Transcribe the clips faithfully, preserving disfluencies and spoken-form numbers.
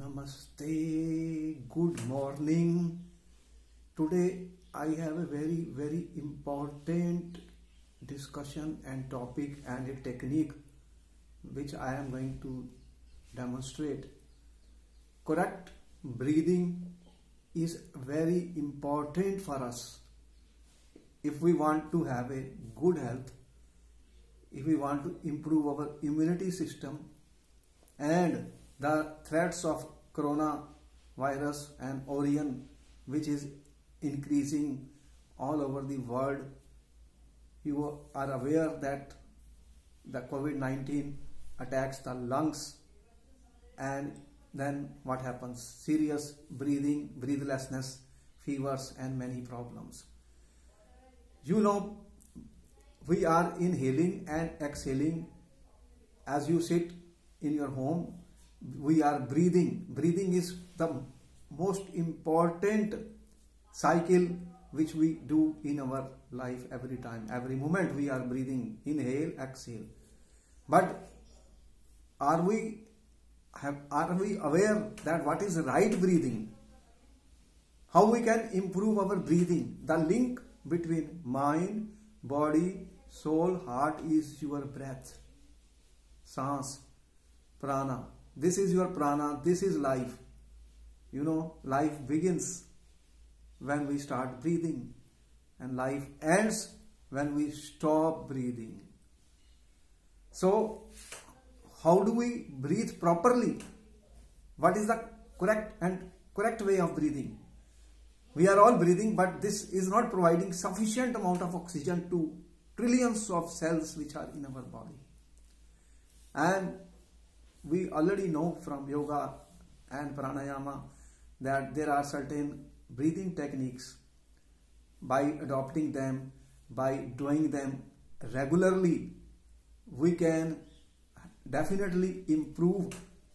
Namaste, good morning. Today I have a very very important discussion and topic and a technique which I am going to demonstrate. Correct breathing is very important for us if we want to have a good health, if we want to improve our immunity system, and the threats of coronavirus and Orion, which is increasing all over the world. You are aware that the COVID nineteen attacks the lungs, and then what happens? Serious breathing, breathlessness, fevers, and many problems. You know, we are inhaling and exhaling. As you sit in your home, we are breathing. Breathing is the most important cycle which we do in our life every time. Every moment we are breathing. Inhale, exhale. But are we have are we aware that what is right breathing? How we can improve our breathing? The link between mind, body, soul, heart is your breath. Sans, prana. This is your prana. This is life. You know, life begins when we start breathing, and life ends when we stop breathing. So, how do we breathe properly? What is the correct and correct way of breathing? We are all breathing, but this is not providing sufficient amount of oxygen to trillions of cells which are in our body. And we already know from yoga and pranayama that there are certain breathing techniques. By adopting them, by doing them regularly, we can definitely improve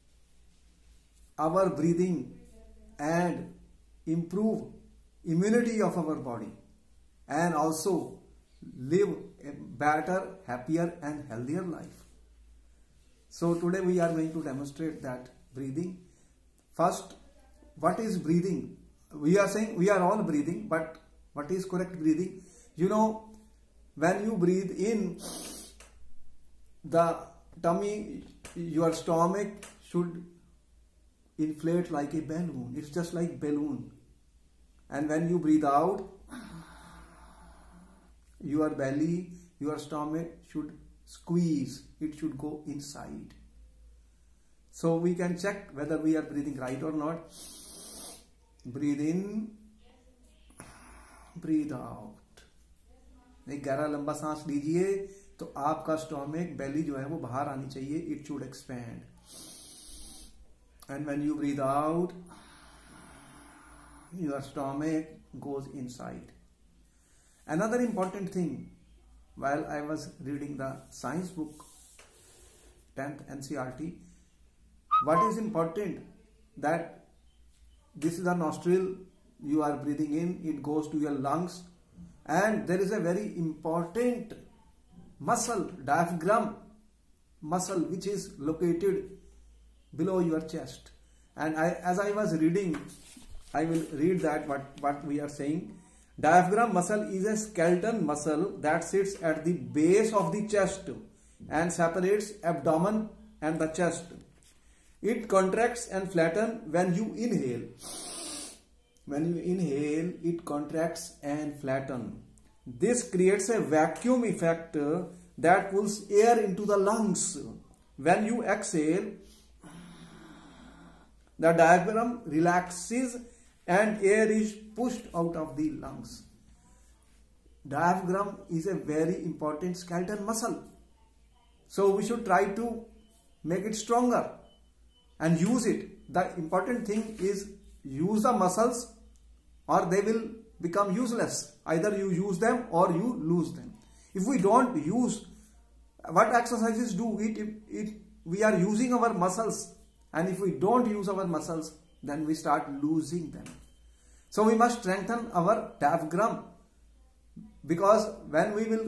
our breathing and improve immunity of our body, and also live a better, happier and healthier life. So today we are going to demonstrate that breathing. First, what is breathing? We are saying we are all breathing, but what is correct breathing? You know, when you breathe in, the tummy, your stomach should inflate like a balloon. It's just like balloon. And when you breathe out, your belly, your stomach should squeeze. It should go inside. So we can check whether we are breathing right or not. Breathe in, breathe out. एक गहरा लंबा सांस लीजिए तो आपका stomach, बेली जो है वो बाहर आनी चाहिए. It should expand. And when you breathe out, your stomach goes inside. Another important thing, while I was reading the science book, tenth N C R T, what is important that this is a nostril, you are breathing in, it goes to your lungs, and there is a very important muscle, diaphragm muscle, which is located below your chest. And I, as I was reading, I will read that what, what we are saying. Diaphragm muscle is a skeleton muscle that sits at the base of the chest and separates abdomen and the chest. It contracts and flattens when you inhale. When you inhale, it contracts and flattens. This creates a vacuum effect that pulls air into the lungs. When you exhale, the diaphragm relaxes and air is pushed out of the lungs. Diaphragm is a very important skeletal muscle. So we should try to make it stronger and use it. The important thing is use the muscles or they will become useless. Either you use them or you lose them. If we don't use, what exercises do? It, it, it, we are using our muscles, and if we don't use our muscles, then we start losing them. So we must strengthen our diaphragm, because when we will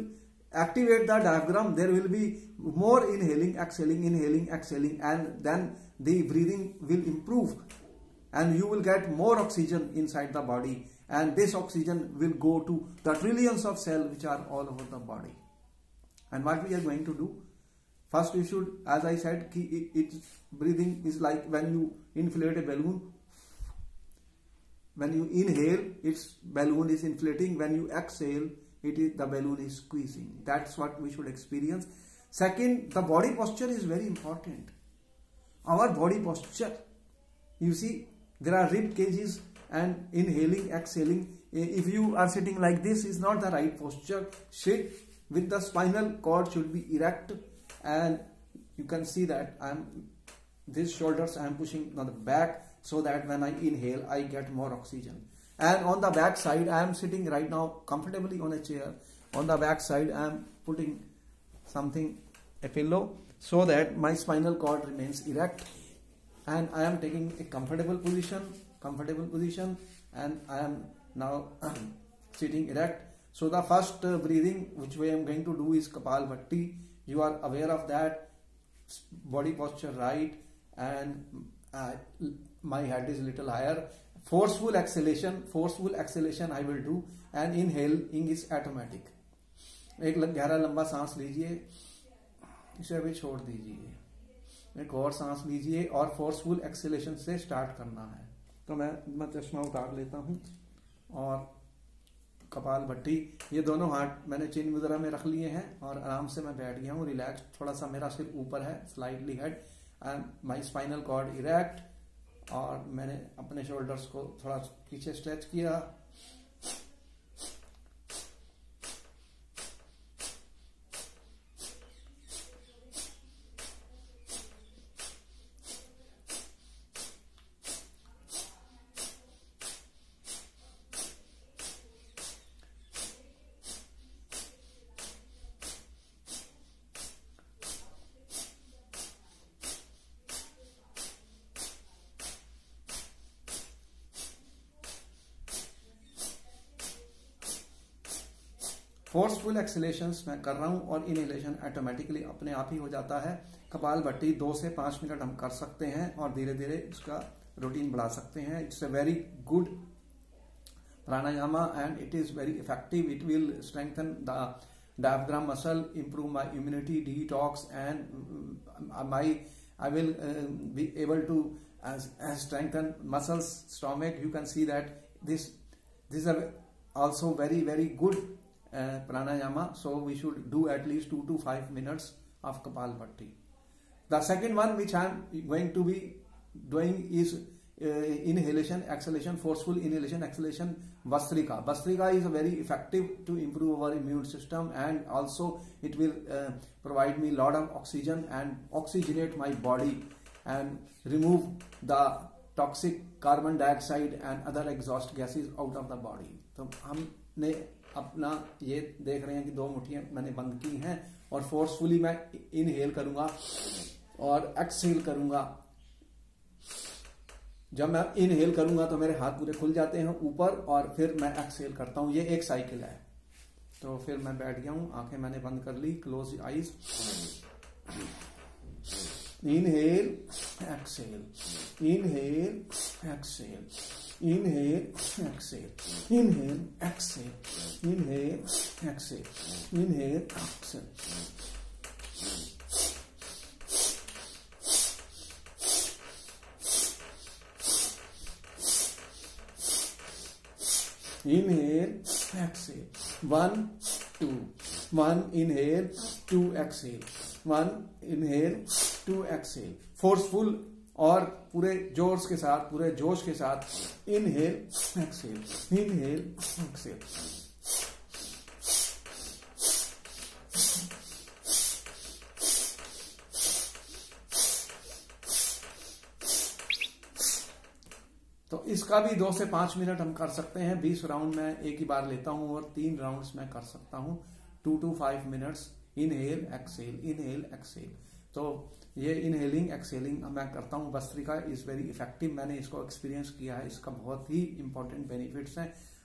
activate the diaphragm, there will be more inhaling, exhaling, inhaling, exhaling, and then the breathing will improve and you will get more oxygen inside the body, and this oxygen will go to the trillions of cells which are all over the body. And what we are going to do? First you should, as I said, it, it, breathing is like when you inflate a balloon. When you inhale, its balloon is inflating. When you exhale, it is the balloon is squeezing. That's what we should experience. Second, the body posture is very important. Our body posture, you see, there are rib cages and inhaling, exhaling. If you are sitting like this, is not the right posture. Sit with the spinal cord should be erect, and you can see that I am these shoulders I am pushing on the back so that when I inhale I get more oxygen. And on the back side I am sitting right now comfortably on a chair. On the back side I am putting something, a pillow, so that my spinal cord remains erect, and I am taking a comfortable position, comfortable position, and I am now sitting erect. So the first uh, breathing which we am going to do is Kapalbhati. You are aware of that. Body posture right, and uh, my head is little higher. Forceful exhalation, forceful exhalation I will do, and inhaling is automatic. एक गहरा लंबा सांस लीजिए, इसे अभी छोड़ दीजिए, एक और सांस लीजिए और फोर्सफुल एक्सेलेशन से स्टार्ट करना है. तो मैं मैं चश्मा उतार लेता हूँ और कपालभाति, ये दोनों हाथ मैंने चिन्ह मुद्रा में रख लिए हैं और आराम से मैं बैठ गया हूँ रिलैक्स. थोड़ा सा मेरा सिर ऊपर है, slightly head, and my spinal cord erect, और मैंने अपने शोल्डर्स को थोड़ा पीछे स्ट्रेच किया. फोर्सफुल एक्सेलेशंस मैं कर रहा हूं और इनहेलेशन ऑटोमेटिकली अपने आप ही हो जाता है. कपालभाति दो से पांच मिनट हम कर सकते हैं और धीरे धीरे इसका रूटीन बढ़ा सकते हैं. It's a very good pranayama and it is very effective. It will strengthen the diaphragm muscle, improve my immunity, detox, and my I will uh, be able to as, as strengthen muscles, stomach. You can see that this these are also very very good Uh, pranayama, so we should do at least two to five minutes of Kapalbhati. The second one which I am going to be doing is uh, inhalation, exhalation, forceful inhalation, exhalation, Vastrika. Vastrika is very effective to improve our immune system, and also it will uh, provide me lot of oxygen and oxygenate my body and remove the toxic carbon dioxide and other exhaust gases out of the body. तो हमने अपना ये देख रहे हैं कि दो मुट्ठियां मैंने बंद की हैं और फोर्सफुली मैं इनहेल करूंगा और एक्सहेल करूंगा. जब मैं इनहेल करूंगा तो मेरे हाथ पूरे खुल जाते हैं ऊपर, और फिर मैं एक्सहेल करता हूं. ये एक साइकिल है. तो फिर मैं बैठ गया हूं, आंखें मैंने बंद कर ली, close eyes. Inhale, exhale, inhale, exhale, inhale, exhale, inhale, exhale, inhale, exhale, inhale, exhale. Inhale, exhale. One, two. One inhale, two exhale. One inhale, two exhale. Forceful और पूरे जोश के साथ, पूरे जोश के साथ इनहेल, एक्सहेल, इनहेल, एक्सहेल. तो इसका भी दो से पांच मिनट हम कर सकते हैं. बीस राउंड में एक ही बार लेता हूं और तीन राउंड्स में कर सकता हूं. Two to five minutes inhale, exhale, inhale, exhale. तो ये इनहेलिंग एक्सहेलिंग मैं करता हूँ. Bhastrika is very effective. मैंने इसको एक्सपीरियंस किया है. इसका बहुत ही इंपॉर्टेंट बेनिफिट्स हैं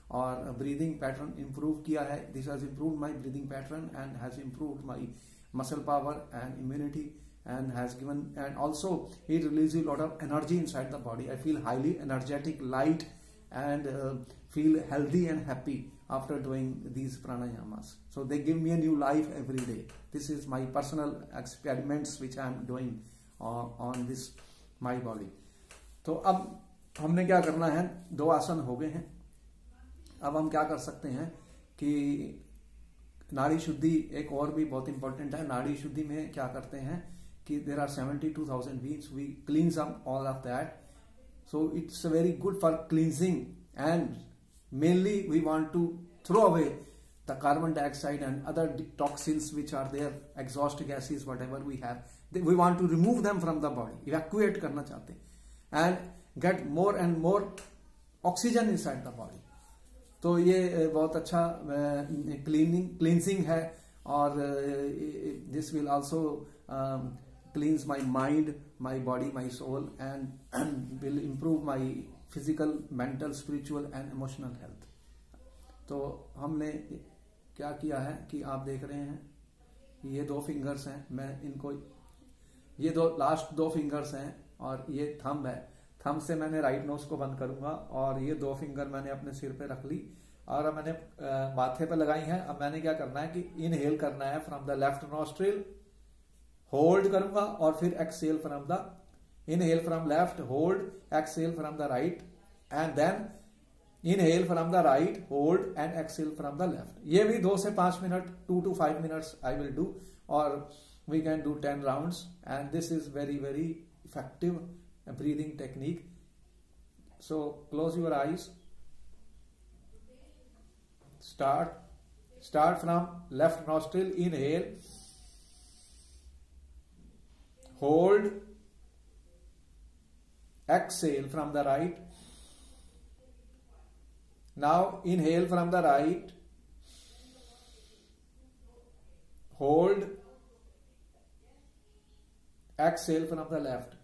और ब्रीदिंग पैटर्न इंप्रूव किया है. This has improved my breathing pattern and has improved my muscle power and immunity and has given, and also it releases a lot of energy inside the body. I feel highly energetic, light, and uh, feel healthy and happy after doing these pranayamas. So they give me a new life every day. This is my personal experiments which I am doing on, on this my body. तो अब हमने क्या करना है, दो आसन हो गए हैं. अब हम क्या कर सकते हैं कि नाड़ी शुद्धि एक और भी बहुत इंपॉर्टेंट है. नाड़ी शुद्धि में क्या करते हैं कि there are seventy-two thousand beings, we cleanse up all of that, so it's very good for cleansing, and mainly we want to throw away the carbon dioxide and other toxins which are there, exhaust gases, whatever we have, we want to remove them from the body, evacuate करना चाहते हैं and get more and more oxygen inside the body. तो ये बहुत अच्छा cleaning cleansing है, और this will also um, cleanse my mind, my body, my soul, and, and will improve my physical, mental, spiritual and emotional health. तो हमने क्या किया है कि आप देख रहे हैं ये दो फिंगर्स हैं, मैं इनको ये दो लास्ट दो फिंगर्स हैं और ये थंब है. थंब से मैंने राइट नोज को बंद करूंगा और ये दो फिंगर मैंने अपने सिर पे रख ली और मैंने माथे पे लगाई है. अब मैंने क्या करना है कि इनहेल करना है from the left nostril, hold करूंगा और फिर exhale from the inhale from left, hold, exhale from the right, and then inhale from the right, hold and exhale from the left. ये भी दो से पांच minute, two to five minutes I will do, और we can do ten rounds, and this is very very effective breathing technique. So close your eyes. Start. Start from left nostril, inhale, hold, exhale from the right. Now inhale from the right, hold, exhale from the left.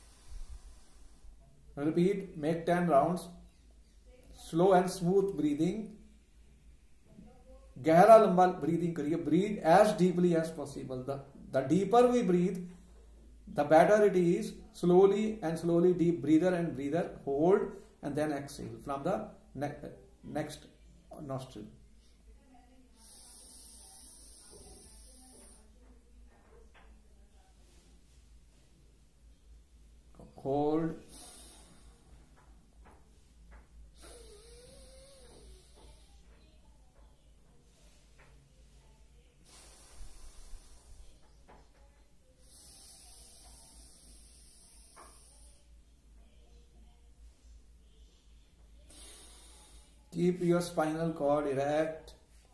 Repeat, make ten rounds. Slow and smooth breathing. गहरा लंबा breathing करिए. Breathe as deeply as possible. The deeper we breathe the better it is. Slowly and slowly deep breather and breather, hold and then exhale from the next nostril. Hold, keep your spinal cord erect.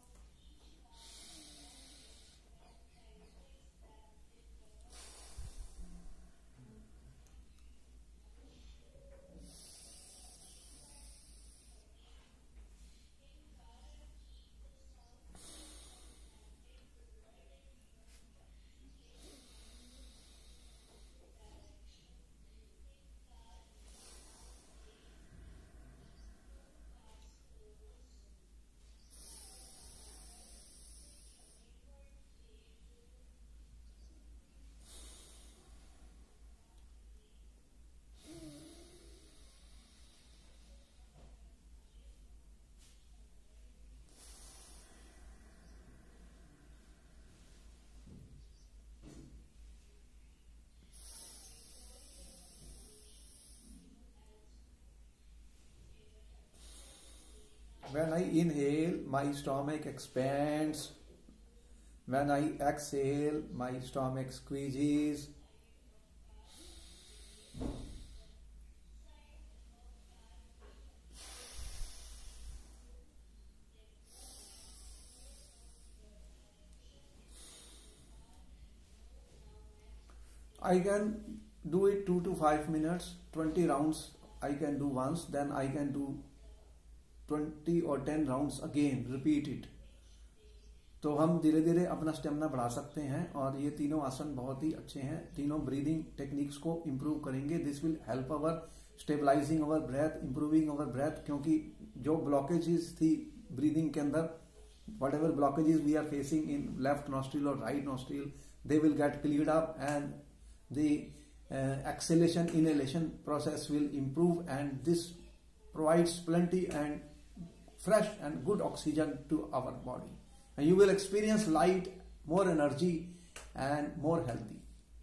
When I inhale, my stomach expands. When I exhale, my stomach squeezes. I can do it two to five minutes, twenty rounds I can do once, then I can do twenty or ten rounds again, repeat it. तो हम धीरे धीरे अपना stamina बढ़ा सकते हैं और ये तीनों आसन बहुत ही अच्छे हैं. तीनों ब्रीदिंग टेक्निक्स को इम्प्रूव करेंगे. This will help our stabilising our breath, improving our breath, क्योंकि जो ब्लॉकेजेस थी ब्रीदिंग के अंदर, whatever blockages we are facing in left nostril और right nostril, they will get cleared up and the uh, exhalation inhalation process will improve, and this provides plenty and fresh and good oxygen to our body, and you will experience light, more energy and more healthy.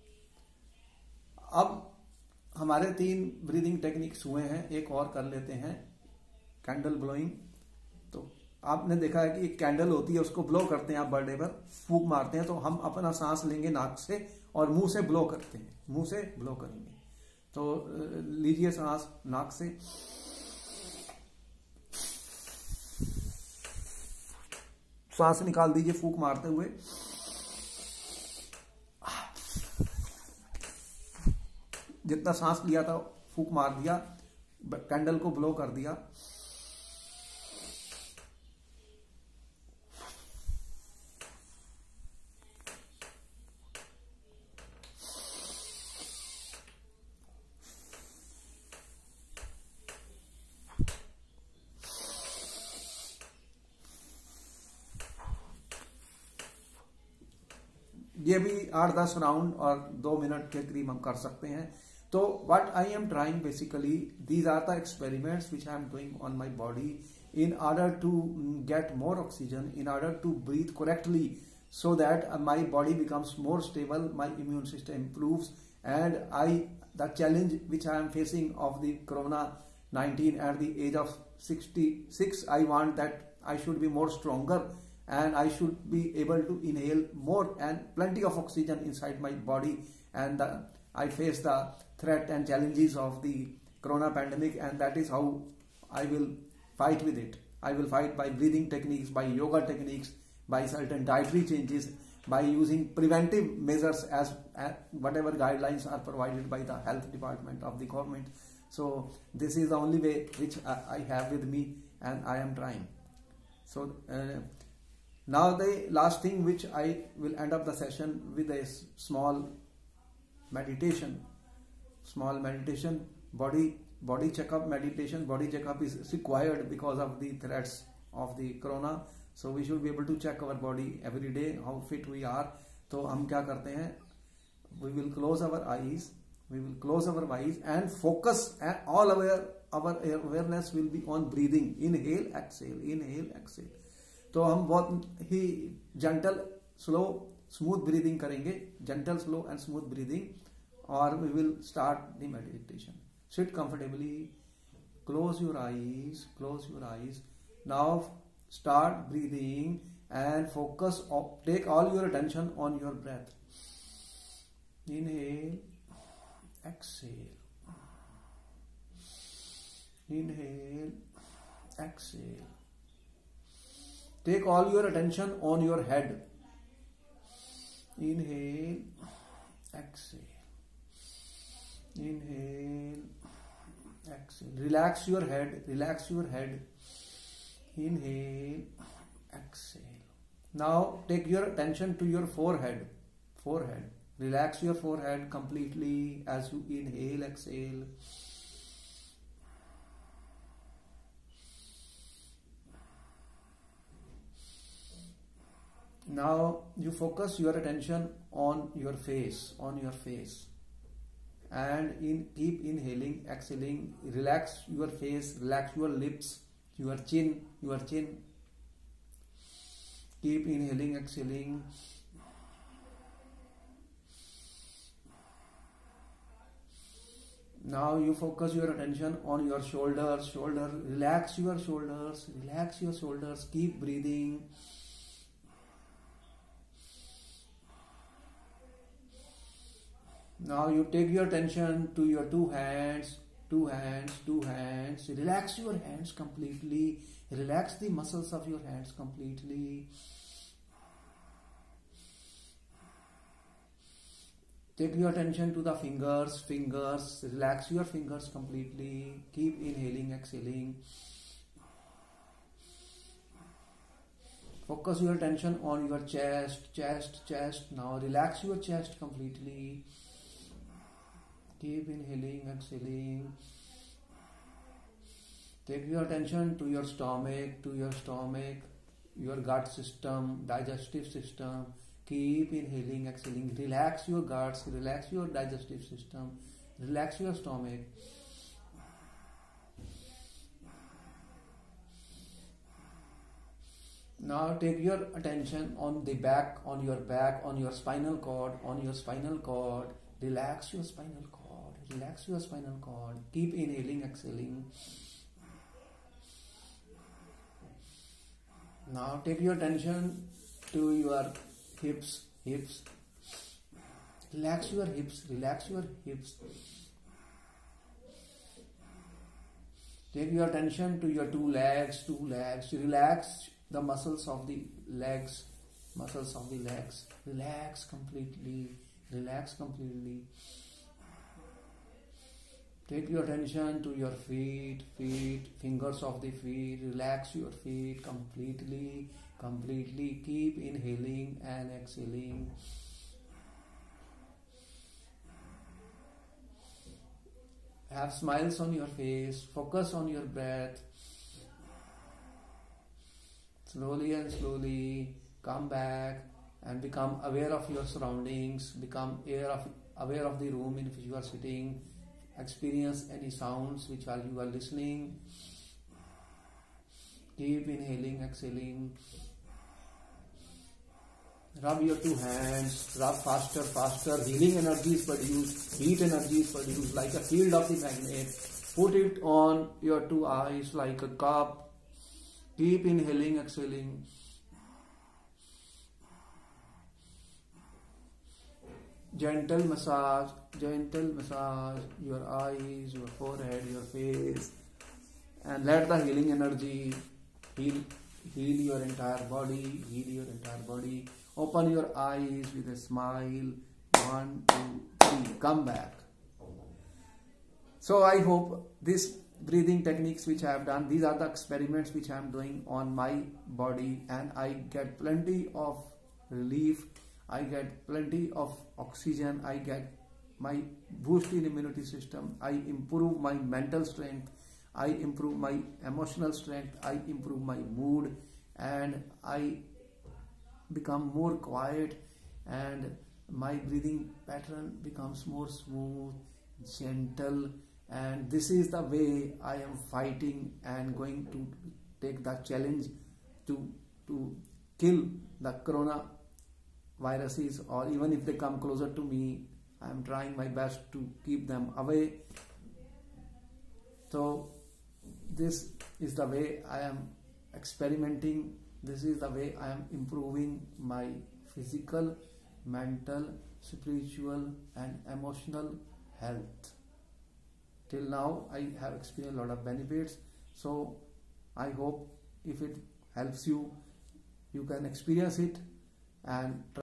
अब हमारे तीन breathing techniques हुए हैं, एक और कर लेते हैं, कैंडल ब्लोइंग। तो आपने देखा है कि एक कैंडल होती है, उसको ब्लो करते हैं आप बर्थडे पर, फूंक मारते हैं, तो हम अपना सांस लेंगे नाक से और मुंह से ब्लो करते हैं, मुंह से ब्लो करेंगे। तो लीजिए सांस नाक से, सांस निकाल दीजिए फूंक मारते हुए, जितना सांस लिया था फूंक मार दिया, कैंडल को ब्लो कर दिया। ये भी आठ दस राउंड और दो मिनट के करीब हम कर सकते हैं। तो what I am trying basically, these are the experiments which I am doing on my body in order to get more oxygen, in order to breathe correctly, so that my body becomes more stable, my immune system improves, and I the challenge which I am facing of the corona nineteen at the age of sixty-six, I want that I should be more stronger and I should be able to inhale more and plenty of oxygen inside my body, and the, I face the threat and challenges of the corona pandemic, and that is how I will fight with it. I will fight by breathing techniques, by yoga techniques, by certain dietary changes, by using preventive measures as, as whatever guidelines are provided by the health department of the government. So this is the only way which I, I have with me, and I am trying. So uh, now the last thing which I will end up the session with a small meditation. Small meditation, body body checkup meditation. Body checkup is required because of the threats of the corona, so we should be able to check our body every day how fit we are. तो हम क्या करते हैं, we will close our eyes, we will close our eyes and focus, and all our our awareness will be on breathing. Inhale, exhale, inhale, exhale. तो हम बहुत ही gentle, slow, smooth breathing करेंगे, gentle, slow and smooth breathing, और we will start the meditation. Sit comfortably, close your eyes, close your eyes. Now start breathing and focus, on, take all your attention on your breath. Inhale, exhale. Inhale, exhale. Take all your attention on your head. Inhale, exhale. Inhale, exhale. Relax your head, relax your head. Inhale, exhale. Now take your attention to your forehead. Forehead. Relax your forehead completely as you inhale, exhale. Now you focus your attention on your face, on your face. And in keep inhaling, exhaling, relax your face, relax your lips, your chin, your chin. Keep inhaling, exhaling. Now you focus your attention on your shoulders, shoulder, relax your shoulders, relax your shoulders, keep breathing. Now you take your attention to your two hands, two hands, two hands. Relax your hands completely. Relax the muscles of your hands completely. Take your attention to the fingers, fingers. Relax your fingers completely. Keep inhaling, exhaling. Focus your attention on your chest, chest, chest. Now relax your chest completely. Keep inhaling, exhaling. Take your attention to your stomach, to your stomach, your gut system, digestive system. Keep inhaling, exhaling. Relax your guts, relax your digestive system, relax your stomach. Now take your attention on the back, on your back, on your spinal cord, on your spinal cord. Relax your spinal cord, relax your spinal cord. Keep inhaling, exhaling. Now take your attention to your hips, hips. Relax your hips, relax your hips. Take your attention to your two legs, two legs. Relax the muscles of the legs, muscles of the legs. Relax completely, relax completely. Take your attention to your feet, feet, fingers of the feet. Relax your feet completely, completely. Keep inhaling and exhaling. Have smiles on your face. Focus on your breath. Slowly and slowly come back and become aware of your surroundings. Become aware of, aware of the room in which you are sitting. Experience any sounds which are you are listening. Keep inhaling, exhaling. Rub your two hands. Rub faster, faster. Healing energy is produced. Heat energy is produced like a field of the magnet. Put it on your two eyes like a cup. Keep inhaling, exhaling. Gentle massage, gentle massage your eyes, your forehead, your face, and let the healing energy heal, heal your entire body, heal your entire body. Open your eyes with a smile. One, two, three. Come back. So I hope this breathing techniques which I have done, these are the experiments which I am doing on my body, and I get plenty of relief. I get plenty of oxygen. I get my boost in immunity system. I improve my mental strength. I improve my emotional strength. I improve my mood, and I become more quiet, and my breathing pattern becomes more smooth, gentle, and this is the way I am fighting and going to take the challenge to to kill the corona viruses, or even if they come closer to me, I am trying my best to keep them away. So this is the way I am experimenting. This is the way I am improving my physical, mental, spiritual and emotional health. Till now I have experienced a lot of benefits. So I hope if it helps you, you can experience it and